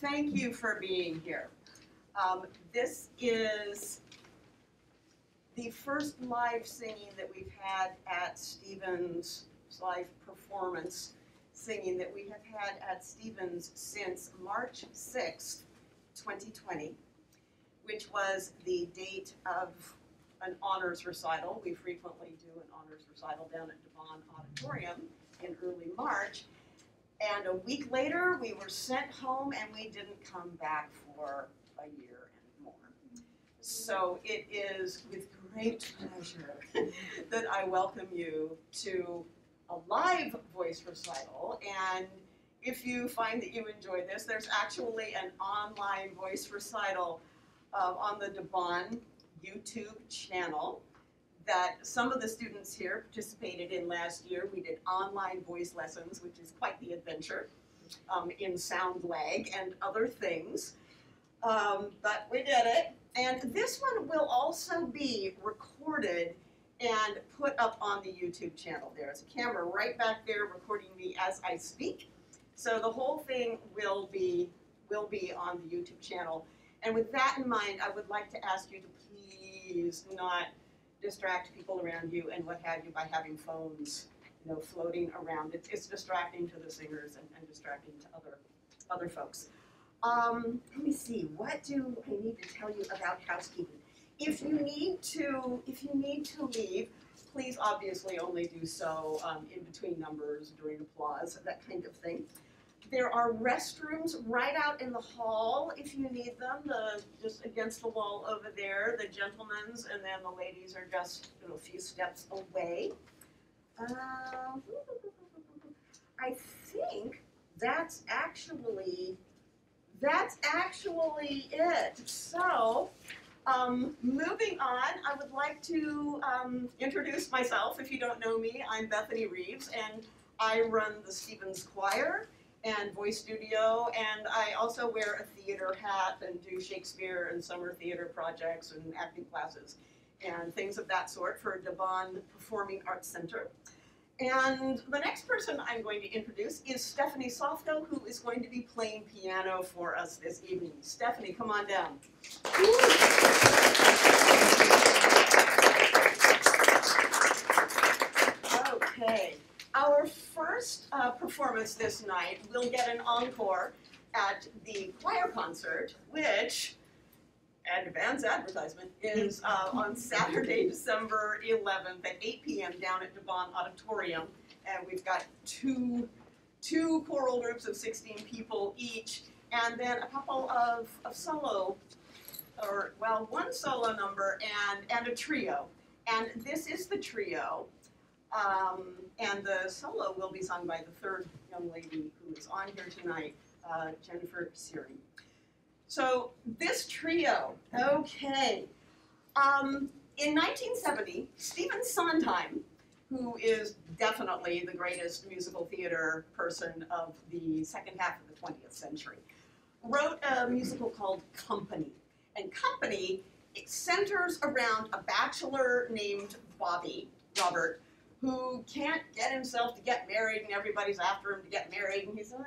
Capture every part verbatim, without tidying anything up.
thank you for being here. Um, this is the first live singing that we've had at Stevens, live performance singing that we have had at Stevens since March sixth, twenty twenty, which was the date of an honors recital. We frequently do an honors recital down at Devon Auditorium in early March. And a week later, we were sent home and we didn't come back for a year and more. So it is with great pleasure that I welcome you to a live voice recital. And if you find that you enjoy this, there's actually an online voice recital uh, on the Devon YouTube channel that some of the students here participated in last year. We did online voice lessons, which is quite the adventure, um, in sound lag and other things. Um, but we did it. And this one will also be recorded and put up on the YouTube channel. There's a camera right back there recording me as I speak. So the whole thing will be, will be on the YouTube channel. And with that in mind, I would like to ask you to please not distract people around you and what have you by having phones, you know, floating around. It's, it's distracting to the singers and, and distracting to other, other folks. Um, let me see, what do I need to tell you about housekeeping? If you need to, if you need to leave, please obviously only do so um, in between numbers, during applause, that kind of thing. There are restrooms right out in the hall if you need them, the, just against the wall over there, the gentlemen's, and then the ladies are just, you know, a few steps away. Uh, I think that's actually, that's actually it. So, um, moving on, I would like to um, introduce myself. If you don't know me, I'm Bethany Reeves, and I run the Stevens Choir and voice studio, and I also wear a theater hat and do Shakespeare and summer theater projects and acting classes and things of that sort for Devon Performing Arts Center. And the next person I'm going to introduce is Stephanie Softo, who is going to be playing piano for us this evening. Stephanie, come on down. Okay. Our first uh, performance this night will get an encore at the choir concert, which, advance advertisement, is uh, on Saturday, December eleventh at eight p m down at Devon Auditorium. And we've got two, two choral groups of sixteen people each, and then a couple of, of solo, or, well, one solo number and, and a trio. And this is the trio. Um, and the solo will be sung by the third young lady who is on here tonight, uh, Jennifer Searing. So this trio, okay. Um, in nineteen seventy, Stephen Sondheim, who is definitely the greatest musical theater person of the second half of the twentieth century, wrote a musical called Company. And Company, it centers around a bachelor named Bobby, Robert, who can't get himself to get married, and everybody's after him to get married, and he's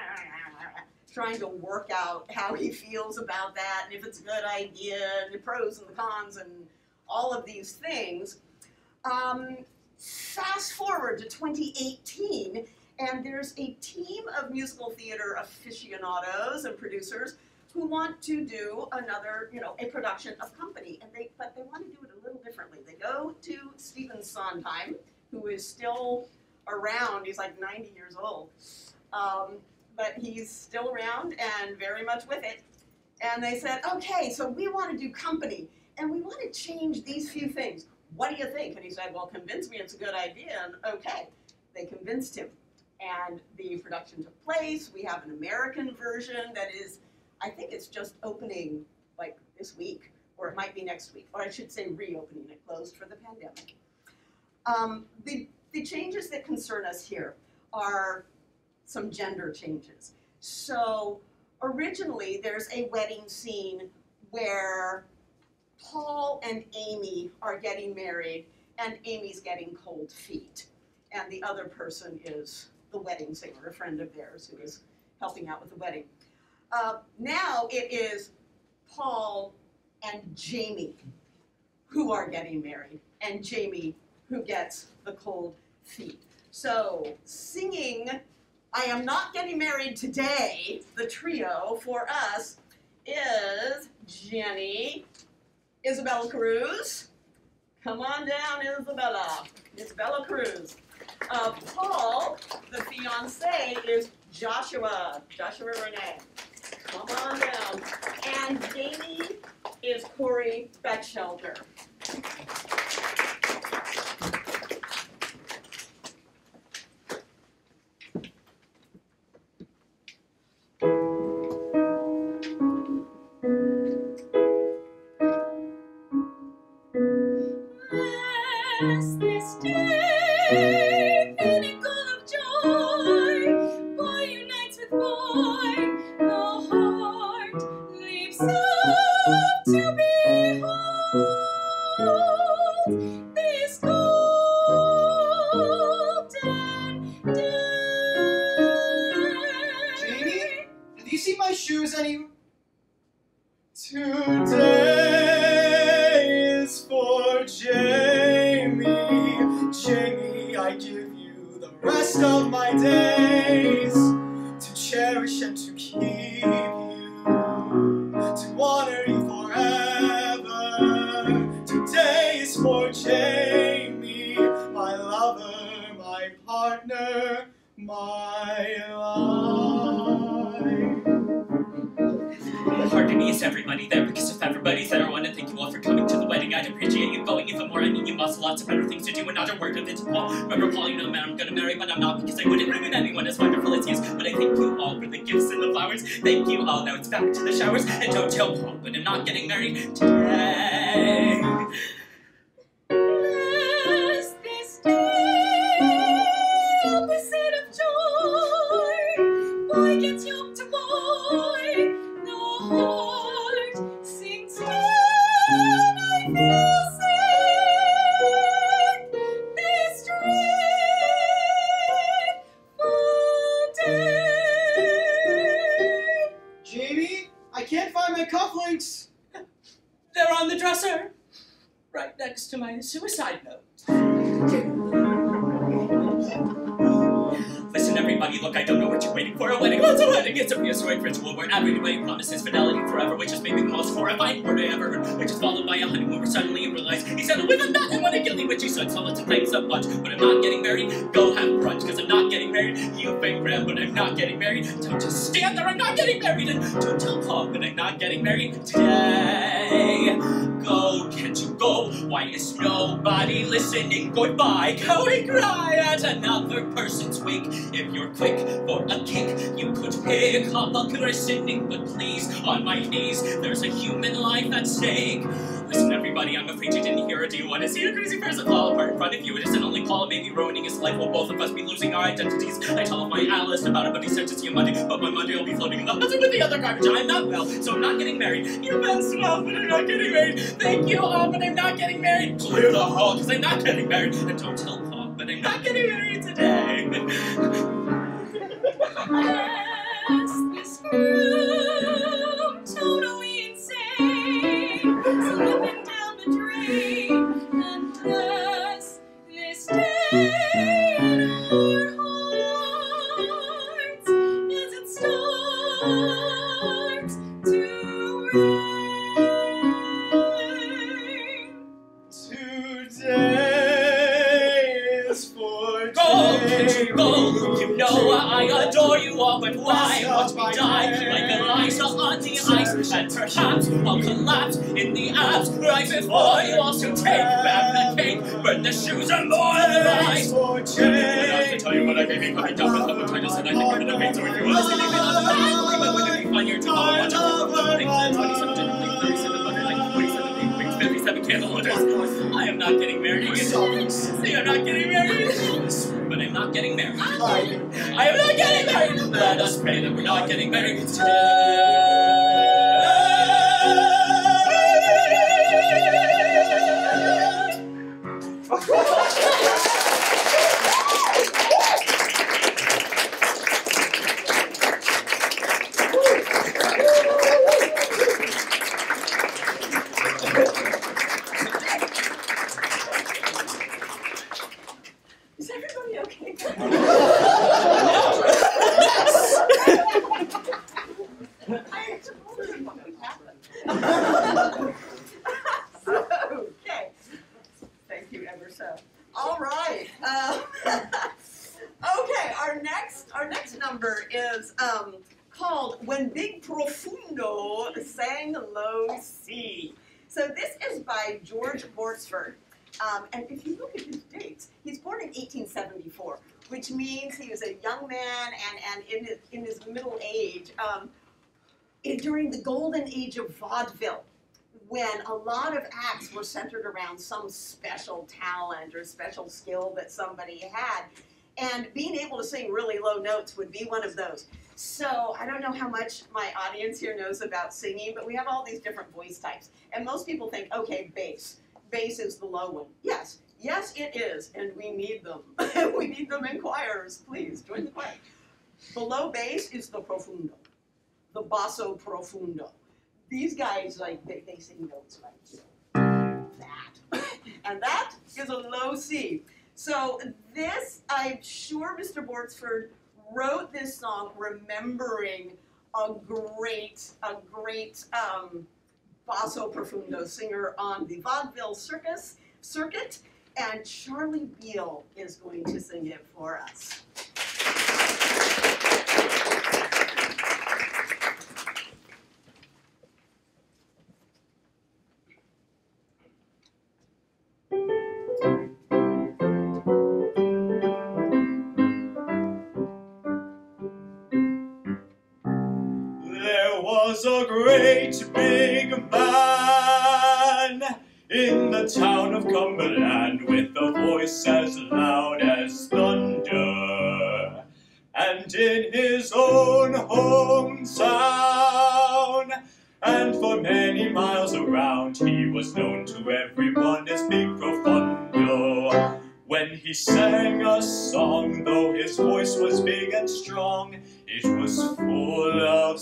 trying to work out how he feels about that, and if it's a good idea, and the pros and the cons, and all of these things. Um, fast forward to twenty eighteen, and there's a team of musical theater aficionados and producers who want to do another, you know, a production of Company, and they, but they want to do it a little differently. They go to Stephen Sondheim, who is still around. He's like ninety years old, um, but he's still around and very much with it. And they said, okay, so we want to do Company, and we want to change these few things. What do you think? And he said, well, convince me it's a good idea, and okay. They convinced him, and the production took place. We have an American version that is, I think it's just opening like this week, or it might be next week, or I should say reopening. It closed for the pandemic. Um, the, the changes that concern us here are some gender changes. So originally there's a wedding scene where Paul and Amy are getting married, and Amy's getting cold feet. And the other person is the wedding singer, a friend of theirs who is helping out with the wedding. Uh, now it is Paul and Jamie who are getting married, and Jamie who gets the cold feet. So, singing I Am Not Getting Married Today, the trio for us is Jenny, Isabella Cruz. Come on down, Isabella. Isabella Cruz. Uh, Paul, the fiance, is Joshua. Joshua Renee. Come on down. And Jamie is Corey Batchelder. Bless this day, pinnacle of joy, boy unites with boy, the heart leaps up to behold this golden day. Jamie, have you seen my shoes anywhere? Today is for Jamie. Jamie, I give you the rest of my days to cherish and to keep you, to honor you forever. Today is for Jamie, my lover, my partner, my life. Pardon me, is everybody there? Because if everybody's there, I want to thank you all for coming to the wedding. I'd appreciate you going even more. I mean, you must have lots of better things to do, and not a word of it to Paul. Remember, Paul, you know the man I'm gonna marry, but I'm not, because I wouldn't ruin anyone as wonderful as he is. But I thank you all for the gifts and the flowers. Thank you all. Now it's back to the showers. And don't tell Paul, but I'm not getting married today. Bless this day, opposite of joy, boy gets yoked to boy, the heart sinks down, I feel sick, this dreadful day. Jamie, I can't find my cufflinks. They're on the dresser, right next to my suicide note. Listen, everybody, look, I don't know what you're waiting for. A wedding, what's a wedding? It's a prehistoric ritual where everybody promises fidelity forever, which is maybe the most horrifying word I ever heard, which is followed by a honeymoon where suddenly you realize he settled with a nut and want a guilty witchy son. So listen, thanks so much, but I'm not getting married. Go have brunch, because I'm not getting married. You big Graham, but I'm not getting married. Don't just stand there, I'm not getting married. And don't tell Paul, but I'm not getting married today. Go, can't you go? Why is nobody listening? Goodbye, go and cry at another person's wake. If you're quick for a kick, you could pick up a christening, but please, on my knees, there's a human life at stake. Listen, everybody, I'm afraid you didn't hear it. Do you want to see a crazy person fall apart in front of you? It isn't only Paul, maybe ruining his life. Will both of us be losing our identities? I tell my analyst about it, but he said to see you Monday, but my Monday will be floating in the ocean with the other garbage. I'm not well, so I'm not getting married. You've been swell, but I'm not getting married. Thank you all, but I'm not getting married. Clear the hall, because I'm not getting married. And don't tell Paul, but I'm not getting married today. Bless this room, totally insane, slipping down the drain, and bless this day in our hearts as it starts to rain. Today is for Go, can't you go? You know I adore you all, but why watch me die like Eliza on the ice? And perhaps I'll collapse in the abs right before you also take back the cake, burn the shoes and more than ice. I have to tell you what I may be coming down with hepatitis, and I think I'm gonna be so if you want to see me feel on the back, but when you find your tomorrow, watch out for twenty-seven, thirty-seven, like forty-seven, fifty-seven candle holders. I am not getting married. See, I'm not getting married. But I'm not getting married. I am not getting married. Let us pray that we're not getting married today. When Big Profundo Sang Low C. So this is by George Borsford. Um, and if you look at his dates, he's born in eighteen seventy-four, which means he was a young man and, and in, his, in his middle age, um, in, during the golden age of vaudeville, when a lot of acts were centered around some special talent or special skill that somebody had. And being able to sing really low notes would be one of those. So I don't know how much my audience here knows about singing, but we have all these different voice types. And most people think, okay, bass. Bass is the low one. Yes, yes it is, and we need them. We need them in choirs. Please, join the choir. The low bass is the profundo, the basso profundo. These guys, like, they, they sing notes like that. And that is a low C. So this, I'm sure Mister Borsford wrote this song remembering a great, a great um, basso profundo singer on the vaudeville circus circuit, and Charlie Beal is going to sing it for us. There was a great big man in the town of Cumberland with a voice as loud as thunder, and in his own hometown and for many miles around he was known to everyone as Big Profundo. When he sang a song, though his voice was big and strong, it was full of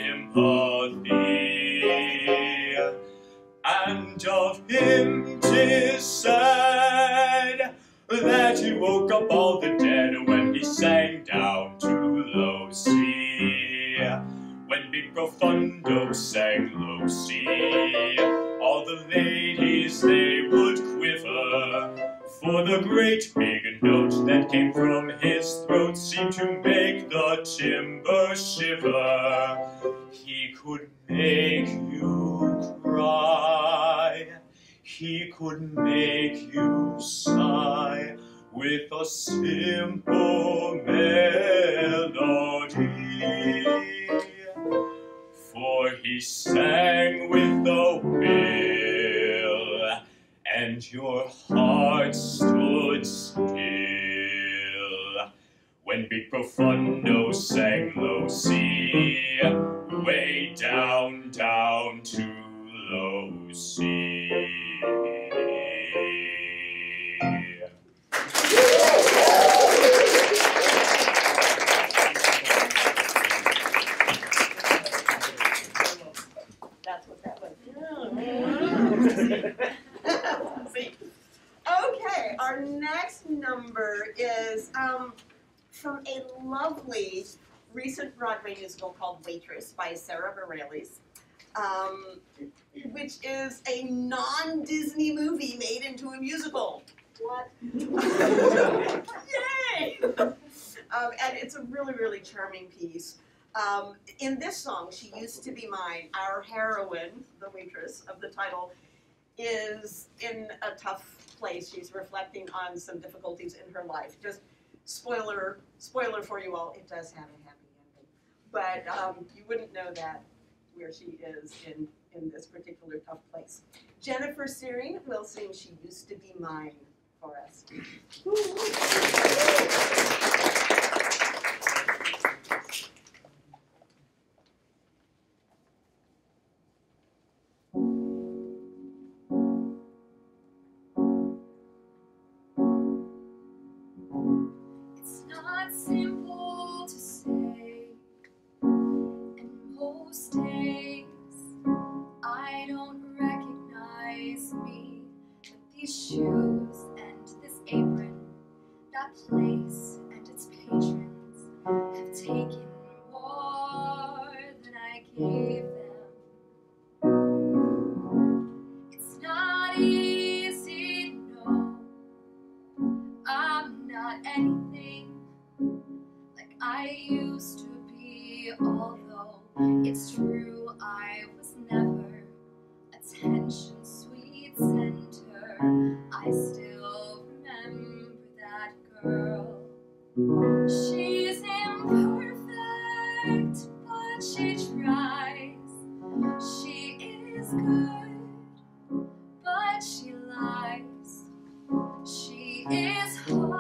sympathy. And of him 'tis said that he woke up all the dead when he sang down to low C. When Big Profundo sang low C, all the ladies they would quiver, for the great big note that came from his throat seemed to make the timber shiver. He could make you cry, he could make you sigh with a simple melody. For he sang with a will, and your heart stood still. When Big Profundo sang low C, way down, down to low C. That's what that was. See. Okay, our next number is um, from a lovely recent Broadway musical called Waitress by Sarah Bareilles, um, which is a non-Disney movie made into a musical. What? Yay! Um, and it's a really, really charming piece. Um, in this song, She Used to Be Mine, our heroine, the waitress of the title, is in a tough place. She's reflecting on some difficulties in her life. Just spoiler, spoiler for you all, it does have a happy ending. But um, you wouldn't know that where she is in, in this particular tough place. Jennifer Searing will sing She Used to Be Mine for us. It's not simple to say, and most days I don't recognize me, but these shoes and this apron, that place and its patrons have taken more than I gave them. It's not easy to know I'm not anything like I used to be, although It's true, I was never attention's sweet center. I still remember that girl. She's imperfect, but she tries. She is good, but she lies. She is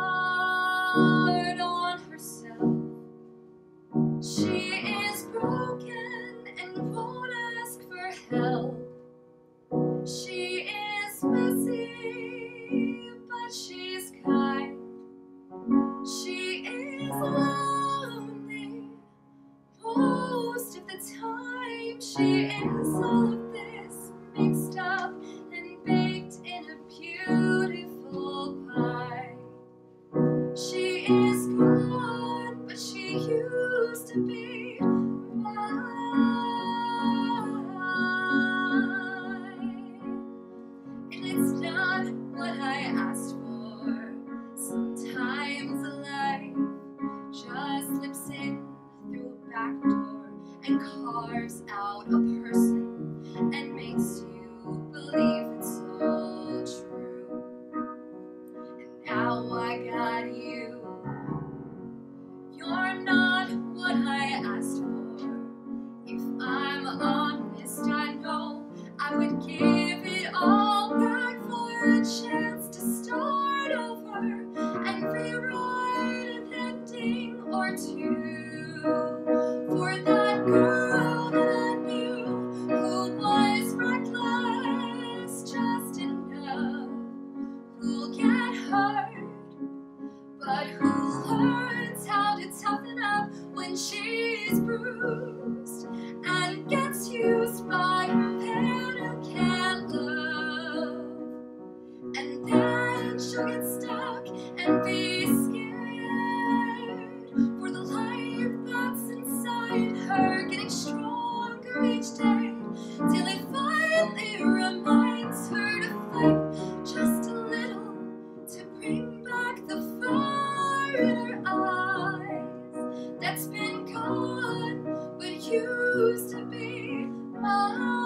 hard on herself. She is broken and won't ask for help. She is messy, but she's kind. She is lonely most of the time. She is all of this mixed up and baked in a beautiful pie. She is gone, but she used to be mine. And it's not what I asked for. Sometimes life just slips in through a back door and carves out a person and makes you believe it's all true. And now I got you. You're not what I asked for. If I'm honest, I know I would give it all back for a chance to start over and rewrite an ending or two for that girl that I knew who was reckless just enough, who'll get hurt, but who learns how to toughen up when she's bruised and gets used by a man who can't love. And then she'll get stuck and be scared for the life that's inside her, getting stronger each day till it finally reminds her to fight just a little to bring back the fire in her eyes that's been gone but used to be mine.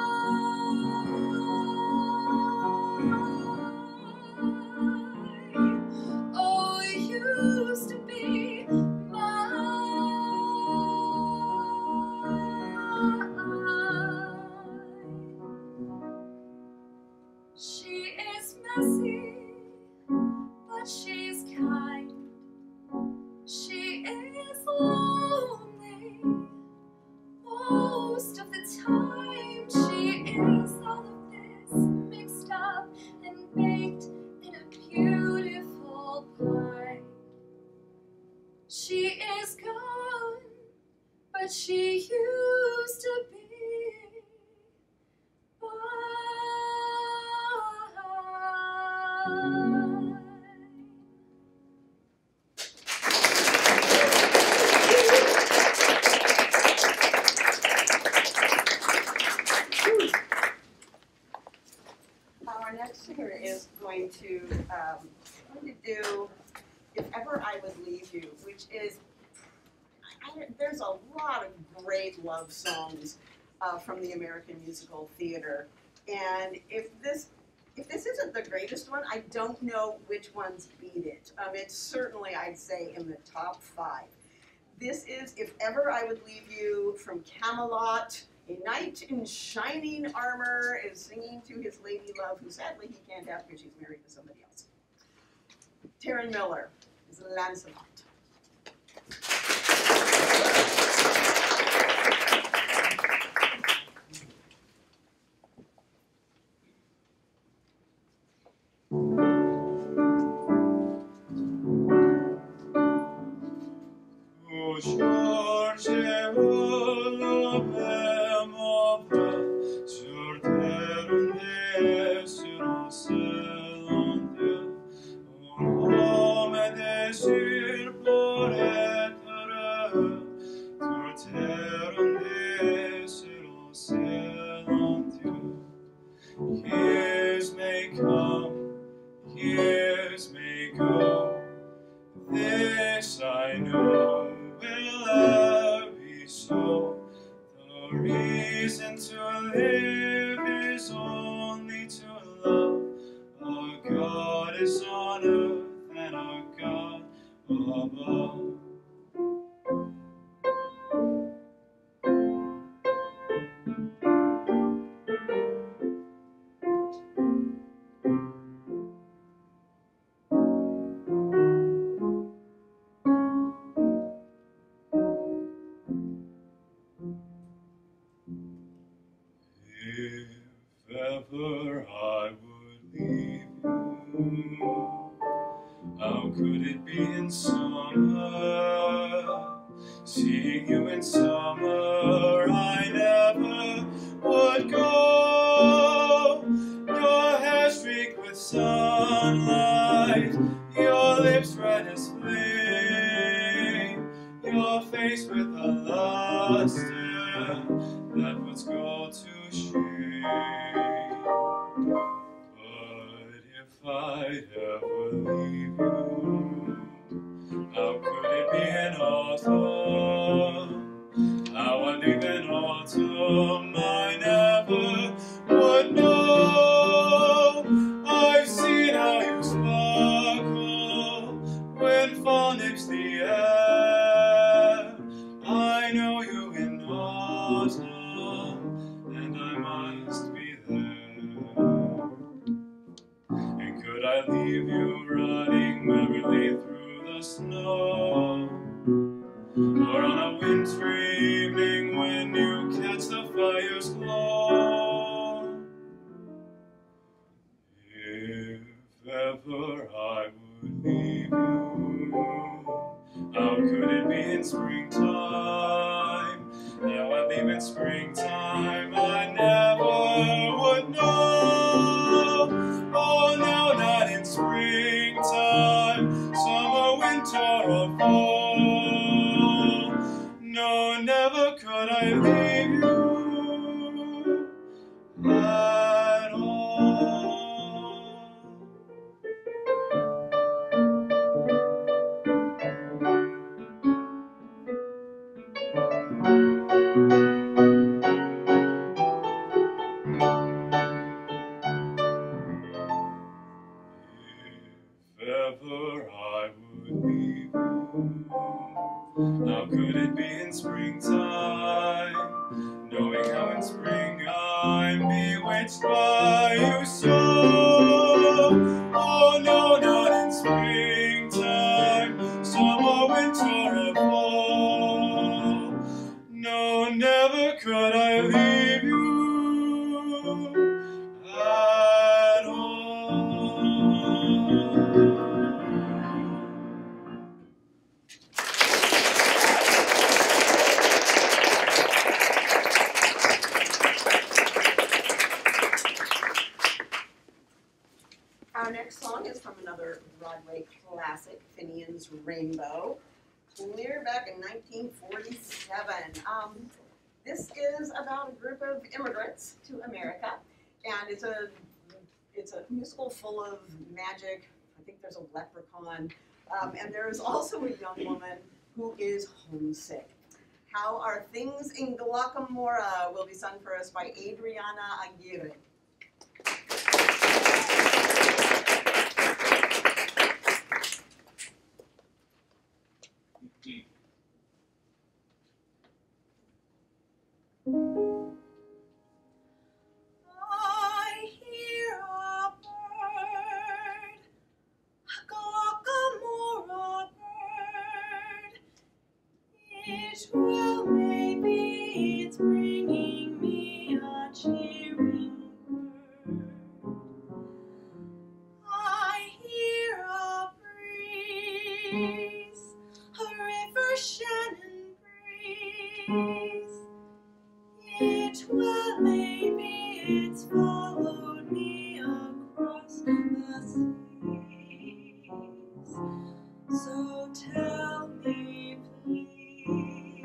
Oh, it used to be mine. She is messy, but she's kind. She is lonely most of the time. She is all of this mixed up and baked in a beautiful pie. She is gone, but she used to be mine. Our next singer is going to um, going to do "If Ever I Would Leave You," which is I, I, there's a lot of great love songs uh, from the American musical theater, and if this if this isn't the greatest one, I don't know which ones beat it. Um, it's certainly, I'd say, in the top five. This is "If Ever I Would Leave You" from Camelot. A knight in shining armor is singing to his lady love, who sadly he can't have because she's married to somebody else. Taryn Miller is Lancelot. Oh, George, la memoria, sur terre sur un un homme désir pour être The reason to live is only to love. Our God is on earth and our God above. If ever I would leave you, how could it be in summer? Seeing you in summer, I never would go. Your hair streaked with sunlight, your lips red as flame, your face with a luster that puts gold to shame. But if I'd ever leave you, how could it be in autumn? How I'd leave in autumn, I never would know. I've seen how you sparkle when fall nips the air. I know you in autumn, and I must be there. And could I leave you riding merrily through the snow, or on a wintry evening when you catch the fire's glow? If ever I would leave you, how could it be in springtime? Now I'd leave in springtime, I never would know. Oh no, not in springtime, summer, winter, or fall. No, never could I leave you at all. If ever I would leave you, how could it be in springtime, knowing how in spring I'm bewitched by you so? Oh no, not in springtime, summer, winter, or fall. No, never could I leave you at all. Our next song is from another Broadway classic, Finian's Rainbow, clear back in nineteen forty-seven. Um, this is about a group of immigrants to America, and it's a it's a musical full of magic. I think there's a leprechaun, um, and there is also a young woman who is homesick. How Are Things in Glockamora will be sung for us by Adriana Aguirre. I hear a bird, a glockamora bird. It will, maybe it's bringing me a cheering word. I hear a breeze, a river Shannon breeze. It will, maybe it's followed me across the seas. So tell me, please,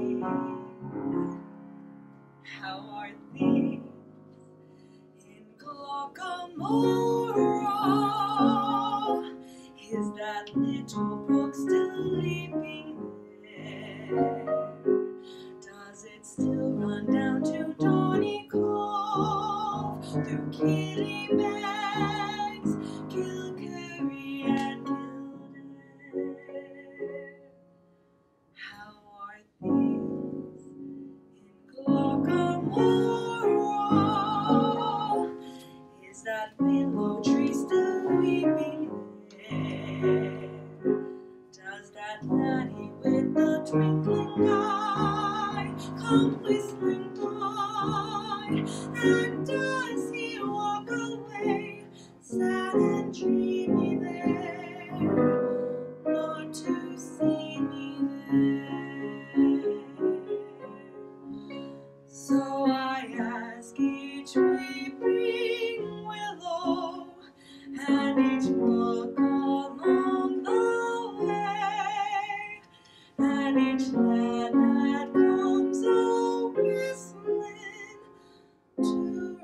how are things in Glockamora? Is that little brook still leaping there? Does it still run on down to Donny Cove, through Kitty Bags, Kilkerry and Kildare. How are things in Glockamore? Is that willow tree still weeping there? Does that laddie with the twinkling eye come whistling by? And does he walk away sad and dreamy there, not to see me there? So I ask each weeping willow and each brook along the way, and each lad that comes a-whistling to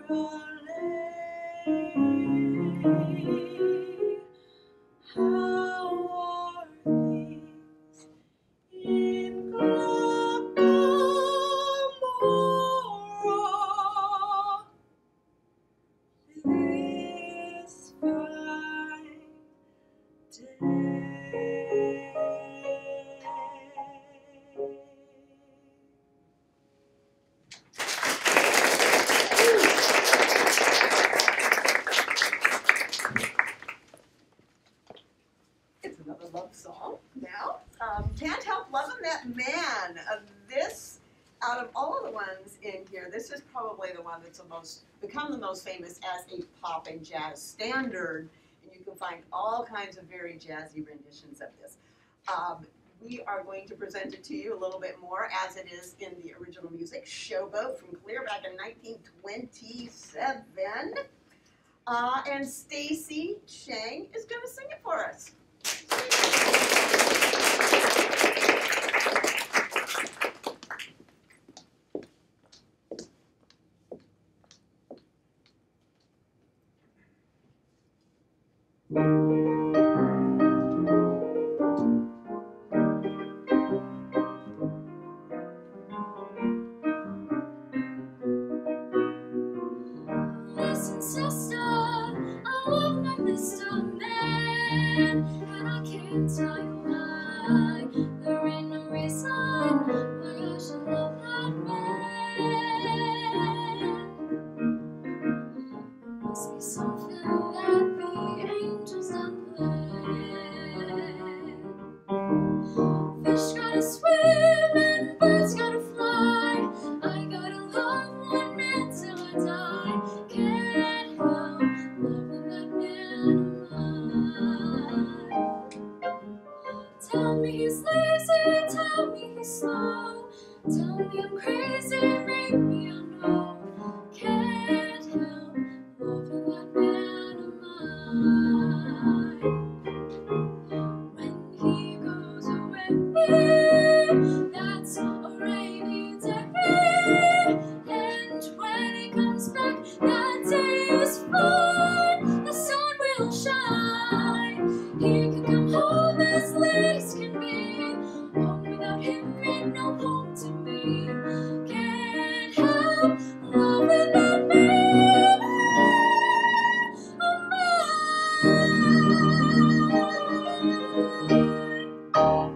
Raleigh. How are things in Glockamore this fine day? It's another love song now. Um, Can't Help Loving That Man. Uh, this, out of all of the ones in here, this is probably the one that's the most, become the most famous as a pop and jazz standard. And you can find all kinds of very jazzy renditions of this. Um, we are going to present it to you a little bit more as it is in the original music, Showboat, from clear back in nineteen twenty-seven. Uh, and Stacy Chang is going to sing it for us. Listen, sister, I love my Mister Man, and I can't tell you why. There ain't no reason why I should love that man. There must be something that the angels don't plan. Fish gotta swim and birds gotta fly. I gotta love one man till I die. Can't help loving that man of mine. Tell me he's lazy, tell me he's slow, tell me I'm crazy, maybe I know. Can't help loving that man of mine. When he goes away, that's a rainy day, and when he comes back, that day is fine. The sun will shine. He can come home as late as can be. Home without him ain't no home to me. Can't help loving that man of mine.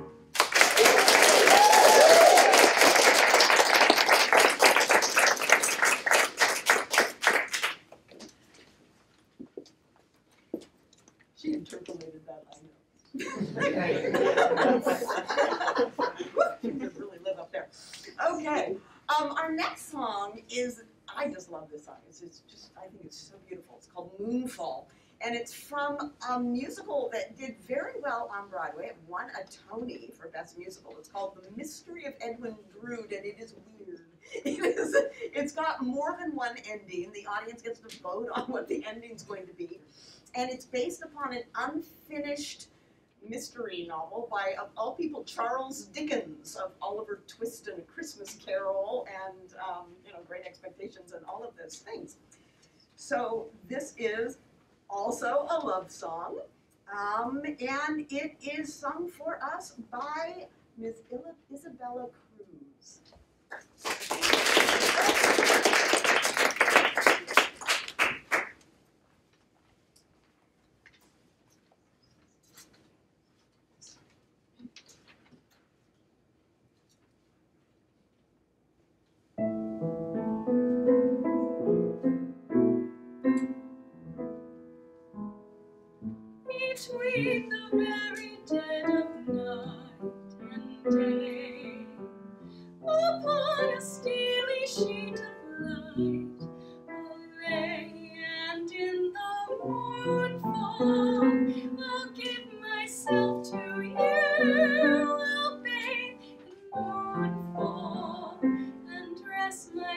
She interpolated that, I know. She could really live up there. Okay, um, our next song is, I just love this song. It's, it's just, I think it's so beautiful. It's called Moonfall, and it's from a musical that did very well on Broadway. It won a Tony for Best Musical. It's called The Mystery of Edwin Drood, and it is weird. It is, it's got more than one ending. The audience gets to vote on what the ending's going to be. And it's based upon an unfinished mystery novel by, of all people, Charles Dickens, of Oliver Twist and A Christmas Carol, and um, you know, Great Expectations, and all of those things. So this is also a love song, um, and it is sung for us by Miz Isabella Cruz.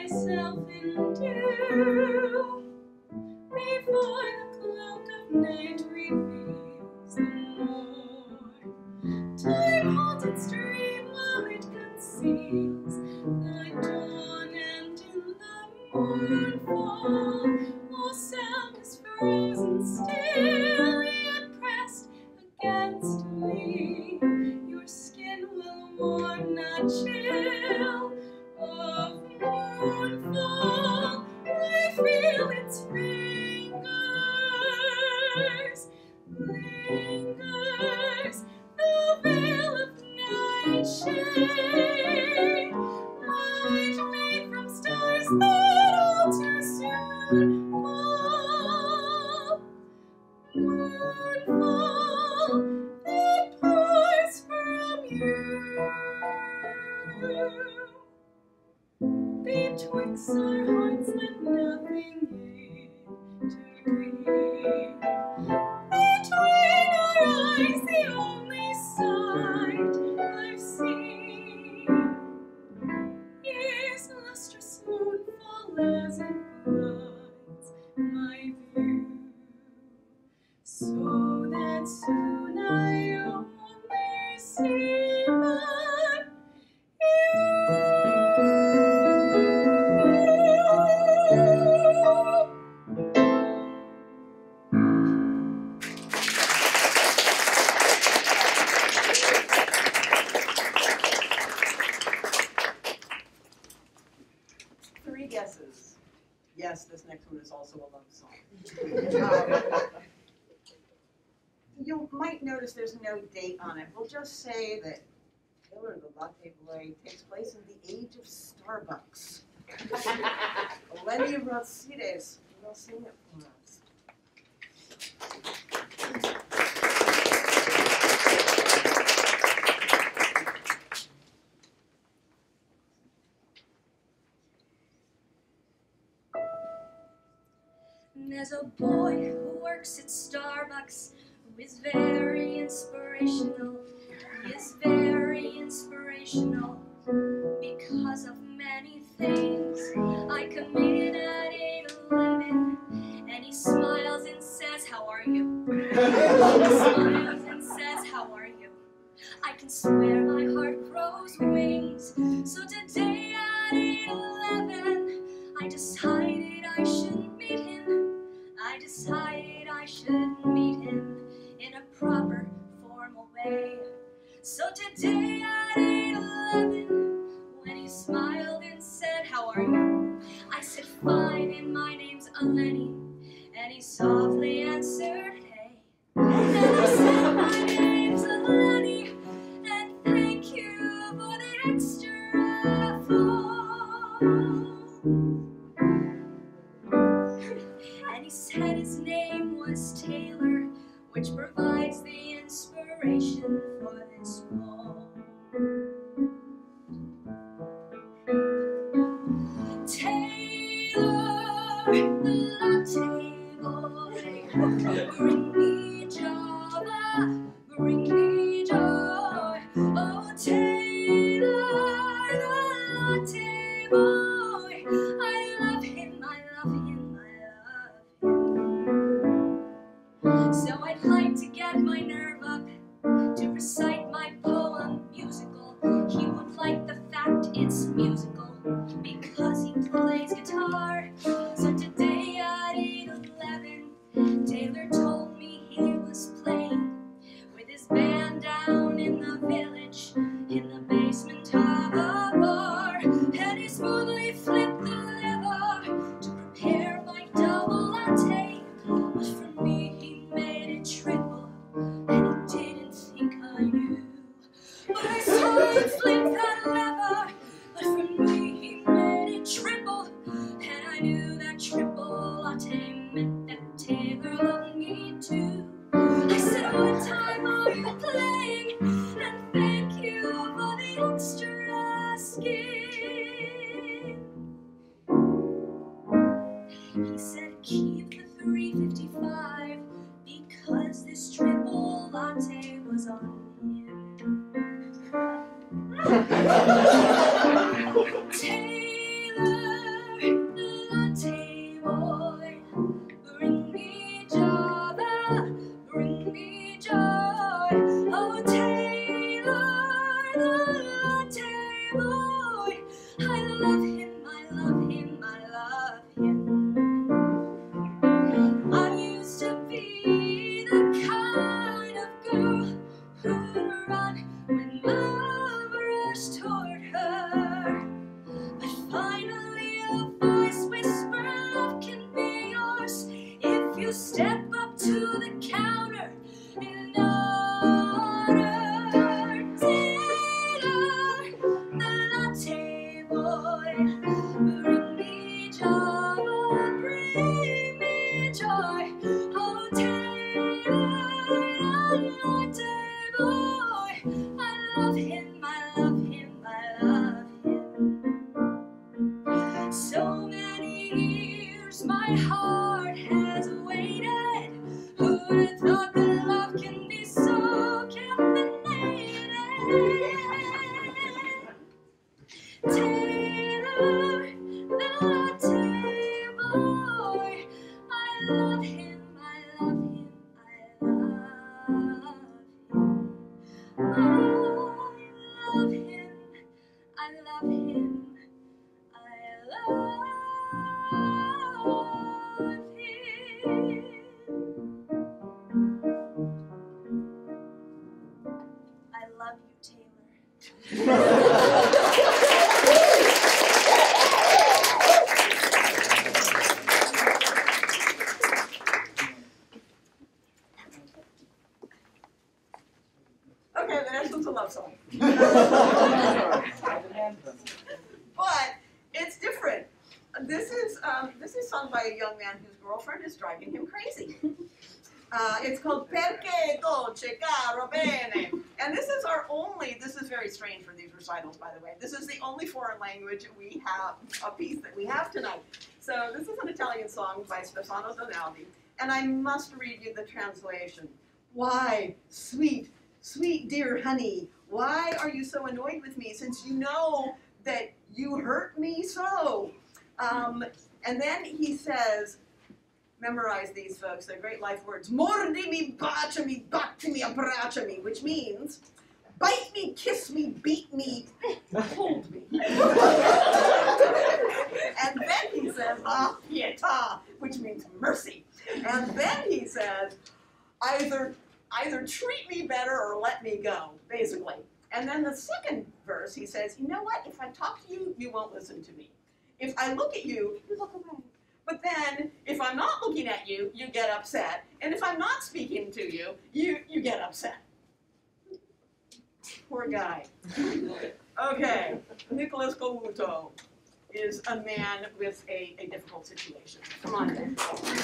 myself in dew before the cloak of night reveals the morn. Time holds its stream while it conceals the dawn, and in the mournful all sound is frozen still, yet pressed against me your skin will warm, not chill. Of mournful I feel its fingers, lingers the veil of nightshade, light made from stars that all too soon fall. Mournful that pours from you. Betwixt our hearts let nothing aid to grieve. Between our eyes the only sight I've seen is lustrous moonfall as it blinds my view, so that soon I only see but you. Three guesses. Yes, this next one is also a love song. Um, you might notice there's no date on it. We'll just say that Taylor the Latte Boy takes place in the age of Starbucks. Lenny Rosides will sing it for us. There's a boy who works at Starbucks who is very inspirational. He is very inspirational because of many things. I come in at eight eleven and he smiles and says, "How are you?" He smiles and says, "How are you?" I can swear my heart grows wings. So today at eight eleven I decided I should meet him. I decided I should meet him in a proper, formal way. So today at eight eleven, when he smiled and said, "How are you?" I said, "Fine, and my name's Eleni." And he softly answered, "Hey." And I said, "My name's Eleni, and thank you for the extra phone." And he said his name was Taylor, which provides the inspiration for this poem. Taylor, the latte boy, bring me Java, bring me joy. Oh, Taylor, the latte boy, I love him, I love him, I love him. So I'd like to get my nerve up to recite my poem musical. He would like the fact it's musical because he plays guitar. So today at eight eleven, Taylor told me he was playing with his band down in the village in the basement of a bar. And he smoothly flipped the lever to prepare my double latte. But for me he made it triple, and he didn't think I knew. But I saw him flip that lever, but for me he made it triple, and I knew that triple latte meant that Taylor loved me too. I said, "What time are you playing? And thank you for the extra skin." He said, "Keep the three fifty-five because this triple latte was on him." Taylor, So many years my heart has waited. Who'd have thought that love can be so caffeinated? Taylor, the latte boy, I love him, I love him, I love him. I love him, I love him, I love him. I love you, Taylor. Okay, the next one's a love song. But it's different. This is um, this is sung by a young man whose girlfriend is driving him crazy. Uh, it's called Perché dolce caro bene, and this is our only. This is very strange for these recitals, by the way. This is the only foreign language we have a piece that we have tonight. So this is an Italian song by Stefano Donaldi, and I must read you the translation. Why, sweet, sweet dear honey, why are you so annoyed with me, since you know that you hurt me so? Um, and then he says, memorize these, folks, they're great life words. Mordimi, baciami, battimi, abbracciami, which means bite me, kiss me, beat me, hold me. And then he says, ah, pietà, which means mercy. And then he says, either, either treat me better or let me go, basically. And then the second verse, he says, you know what, if I talk to you, you won't listen to me. If I look at you, you look away. But then, if I'm not looking at you, you get upset. And if I'm not speaking to you, you, you get upset. Poor guy. Okay, Nicholas Cavuto is a man with a, a difficult situation. Come on, then.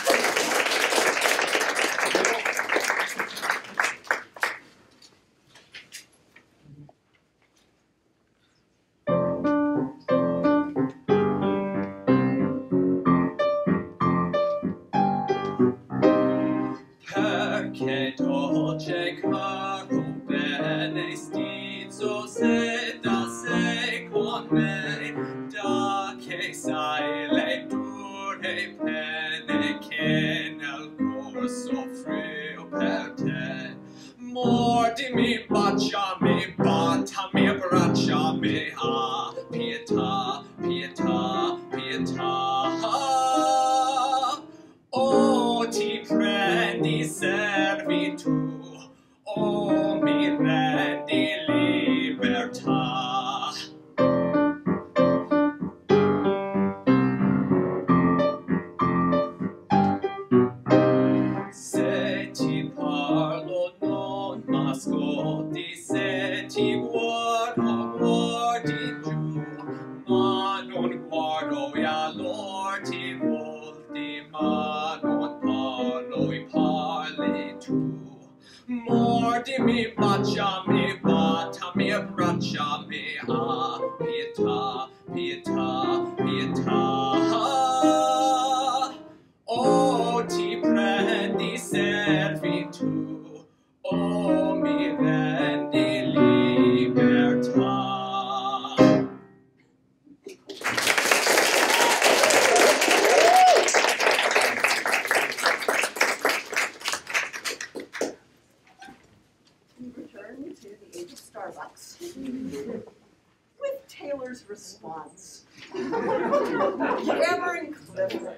Perché dolce caro bene stizzo se da sei con me, da che sai le dure pene che nel cuore soffrio per te. Mordimi, baciami, battami, abbracciami, ah, pietà, pietà, pietà. Oh, ti prendi servitù, oh, mi rendi libertà. Se ti parlo non m'ascolti, se ti guardo guardi giù, ma non guardo e allora ti volti, ma non parlo e parli tu. Mordimi, baciami, battami, abbracciami, ah, pietà, pietà, pietà. Oh, ti prendi servitù, oh, mi rendi libertà. We return to the age of Starbucks with Taylor's response. Cameron Clifford.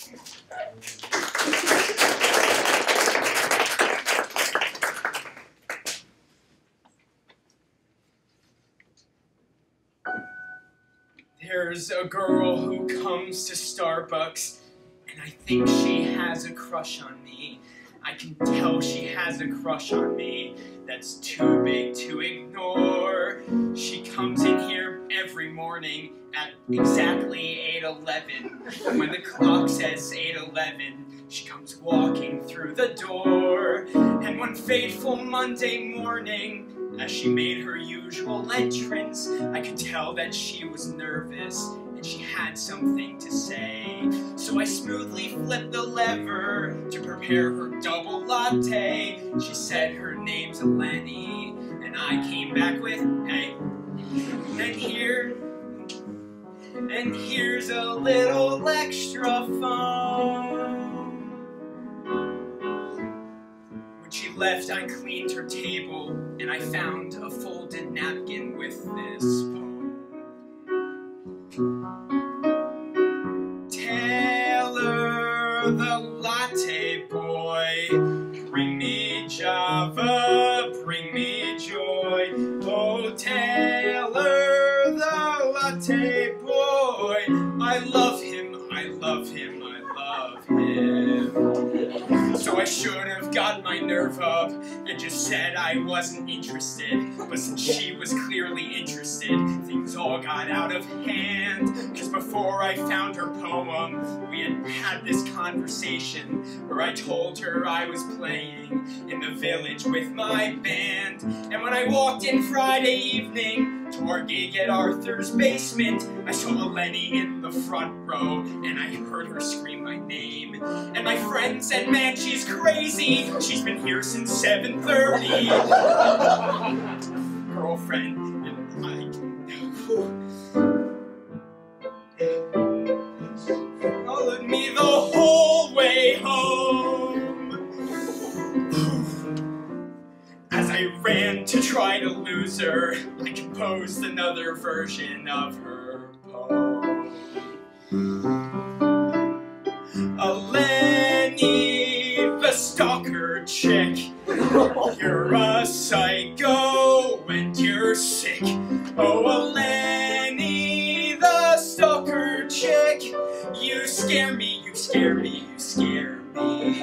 There's a girl who comes to Starbucks, and I think she has a crush on me. I can tell she has a crush on me that's too big to ignore. She comes in here every morning at exactly eight eleven. When the clock says eight eleven, she comes walking through the door. And one fateful Monday morning, as she made her usual entrance, I could tell that she was nervous and she had something to say. So I smoothly flipped the lever to prepare her double latte. She said her name's Eleni, and I came back with, hey, and here, and here's a little extra foam. When she left, I cleaned her table, and I found a folded napkin with this poem. Taylor, the latte boy, bring me Java, bring me joy. Oh, Taylor, the latte boy, I love him, I love him, I love him. So I should have got my nerve up and just said I wasn't interested. But since she was clearly interested, things all got out of hand. Cause before I found her poem, we had had this conversation where I told her I was playing in the village with my band. And when I walked in Friday evening to our gig at Arthur's basement, I saw Eleni in the front row, and I heard her scream my name. And my friend said, man, she's crazy. She's been here since seven thirty. Girlfriend and I followed me the whole way home. As I ran to try to lose her, I composed another version of her poem. Eleni, the stalker chick, you're a psycho and you're sick. Oh, Eleni, the stalker chick, you scare me, you scare me, you scare me.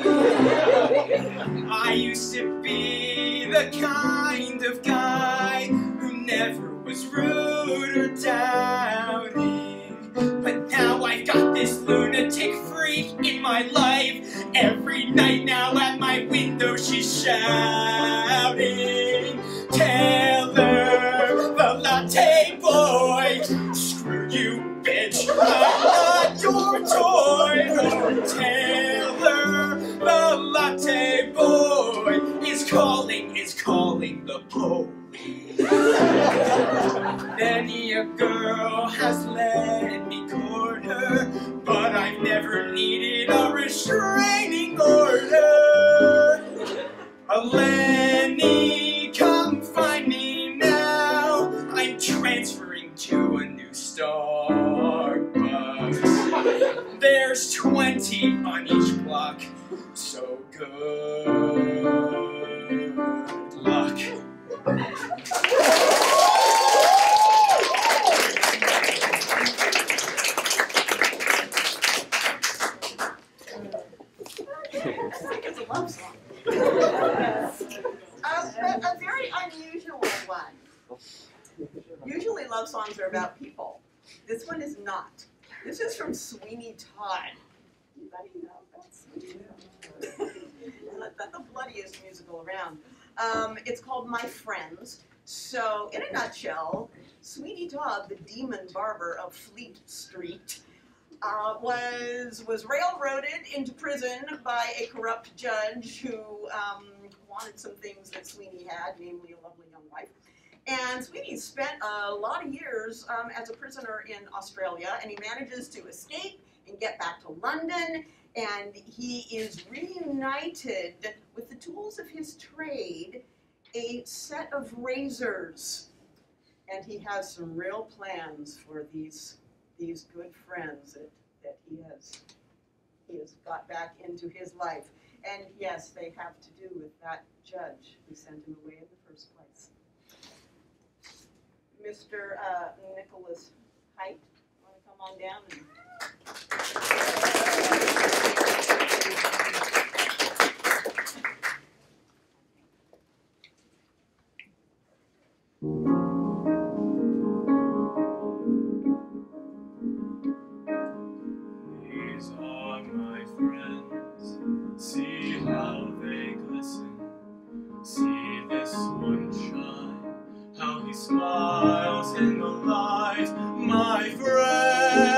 I used to be the kind of guy who never was rude or downing, but now I've got this lunatic freak in my life. Every night now at my window she's shouting, Taylor, the latte boy, screw you, bitch, I'm not your toy. Oh, Taylor, the latte boy, is calling, is calling the police. Many a girl has let me court her, but I've never needed a restraining order. Eleni, come find me now. I'm transferring to a new Starbucks. There's twenty on each block, so good luck. It's a love song. a, a, a very unusual one. Usually love songs are about people. This one is not. This is from Sweeney Todd. Anybody know about Sweeney Todd? That's the bloodiest musical around. Um, it's called My Friends. So, in a nutshell, Sweeney Todd, the demon barber of Fleet Street, Uh, was was railroaded into prison by a corrupt judge who um, wanted some things that Sweeney had, namely a lovely young wife. And Sweeney spent a lot of years um, as a prisoner in Australia, and he manages to escape and get back to London, and he is reunited with the tools of his trade, a set of razors. And he has some real plans for these these good friends that, that he has he has got back into his life. And yes, they have to do with that judge who sent him away in the first place. Mister Uh, Nicholas Height, want to come on down? And... These are my friends, see how they glisten, see this one shine, how he smiles in the light, my friends.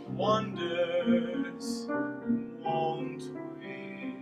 wonders, won't we?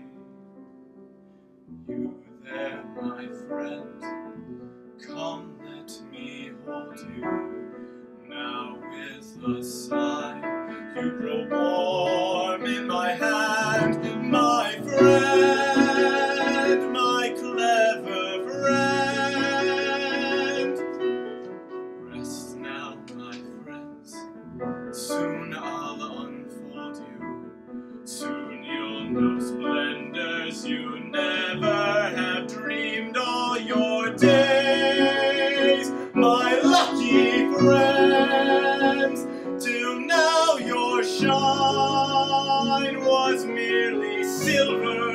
You there, my friend, come let me hold you. Now with a sigh, you grow warm in my hand, my friend, my clever friend. Rest now, my friends, soon I'll unfold you. Soon you'll know splendors you never have dreamed all your days, my lucky friends. Till now your shine was merely silver.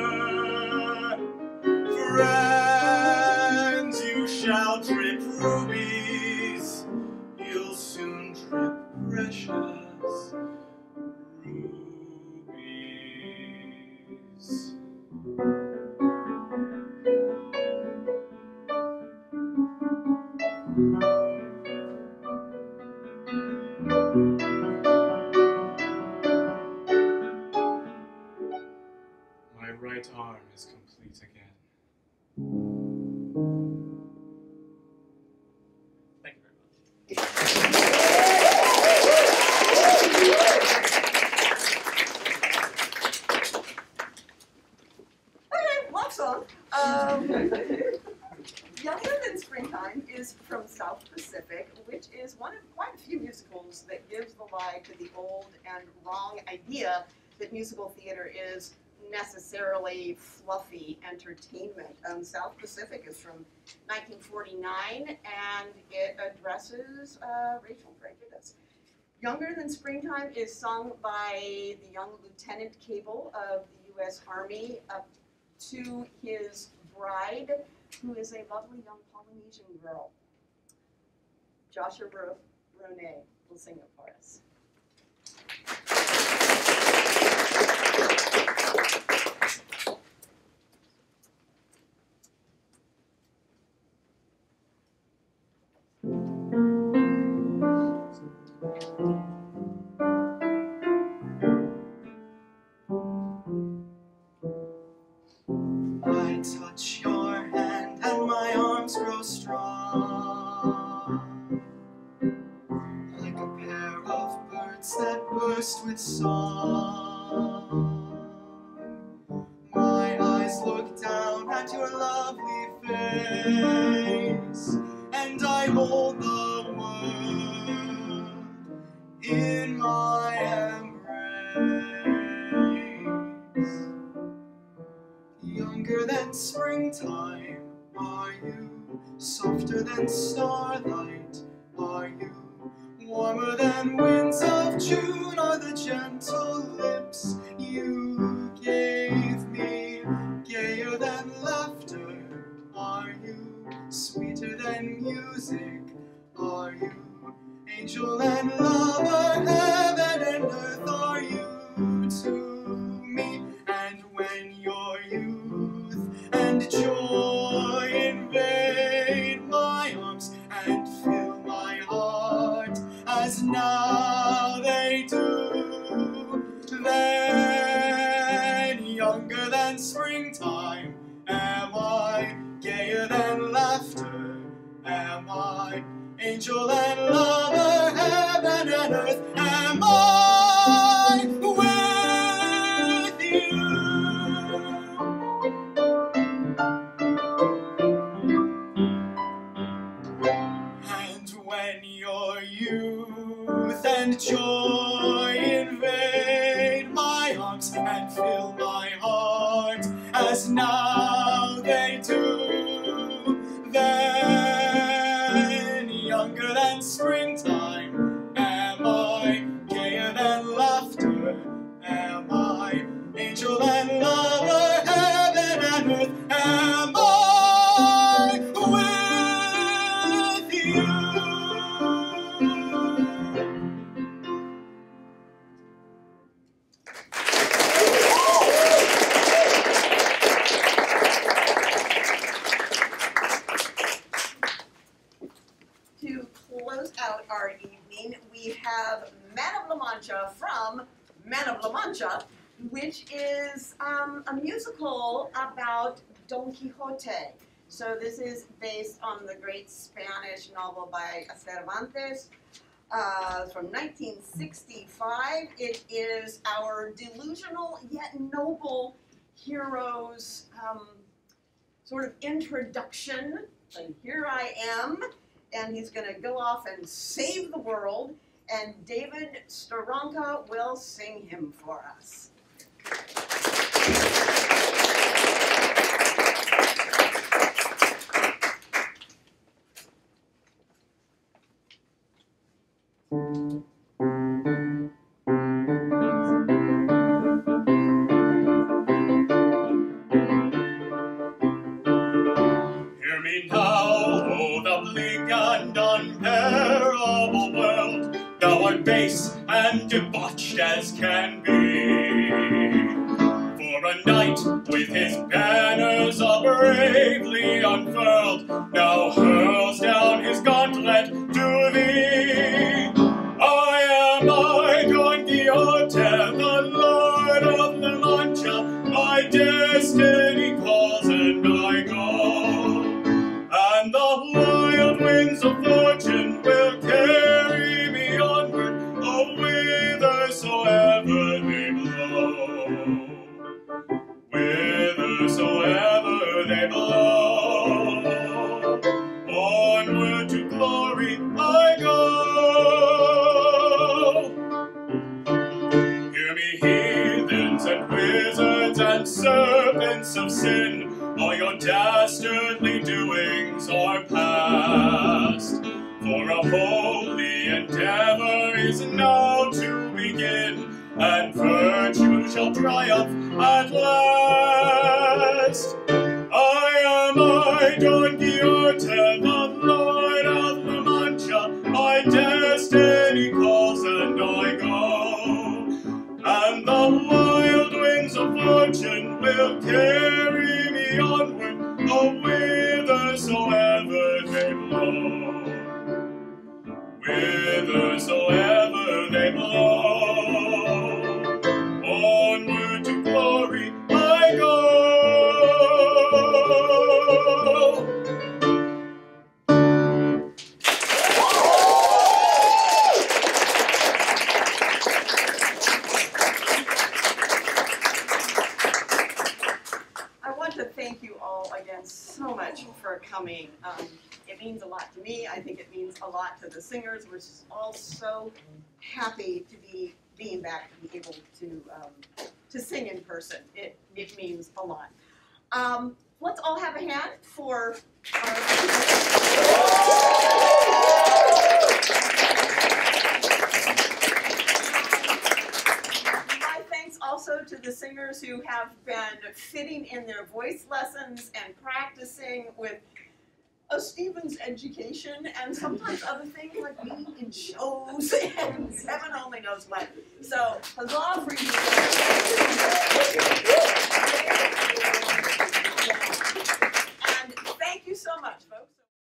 Friends, you shall drip rubies, you'll soon drip precious rubies. My right arm is complete again. Thank you very much. Okay, love song. Um, Younger Than Springtime is from South Pacific, which is one of quite a few musicals that gives the lie to the old and wrong idea that musical theater is necessarily fluffy entertainment. Um, South Pacific is from nineteen forty-nine, and it addresses uh, racial prejudice. Younger Than Springtime is sung by the young Lieutenant Cable of the U S Army up to his bride, who is a lovely young Polynesian girl. Joshua Ro- Ronay will sing it for us. I touch your hand and my arms grow strong, like a pair of birds that burst with song. My eyes look down at your lovely face, and I hold the world in my embrace. Younger than springtime are you, softer than starlight are you, warmer than winds of June are the gentle lips you gave me, gayer than laughter are you, sweeter than music are you, angel and lover, heaven and earth are you to me. And when your youth and joy invade my arms and fill my heart as now they do, then younger than springtime am I, gayer than laughter am I, angel and lover, heaven and earth am I with you. And when your youth and joy invade my arms and fill my heart as now they do, then younger than springtime am I, gayer than laughter am I, angel and lover, heaven and earth am I with you. To close out our evening, we have Man of La Mancha from Man of La Mancha, which is um, a musical about Don Quixote. So this is based on the great Spanish novel by Cervantes uh, from nineteen sixty-five. It is our delusional yet noble hero's um, sort of introduction. And here I am, and he's going to go off and save the world, and David Staronka will sing him for us. Hear me now, oh the bleak and unbearable world, thou art base and debauched as can be. For a knight with his banners all bravely unfurled now hurls down his gauntlet to thee. I am I, Don Quixote, the Lord of La Mancha, my destiny calls and I go, and the wild winds of fortune will carry me onward, oh, whithersoever they blow. Whithersoever they blow, onward to glory I go. Hear me, heathens and wizards and serpents of sin, all your dastardly doings are past. For a holy endeavor is now to begin, and virtue shall triumph at last. I am I, Don Quixote, the Lord of La Mancha, my destiny calls and I go, and the wild winds of fortune will carry me onward, oh, whithersoever they blow. Whithersoever they blow, onward to glory I go. I want to thank you all again so much for coming. Um, it means a lot to me. I think it means a lot to the singers. We're just all so happy to be being back, to be able to um, to sing in person. It it means a lot. Um, let's all have a hand for our. My thanks also to the singers who have been fitting in their voice lessons and practicing with a Stevens education and sometimes other things like being in shows and heaven only knows what. So huzzah for you.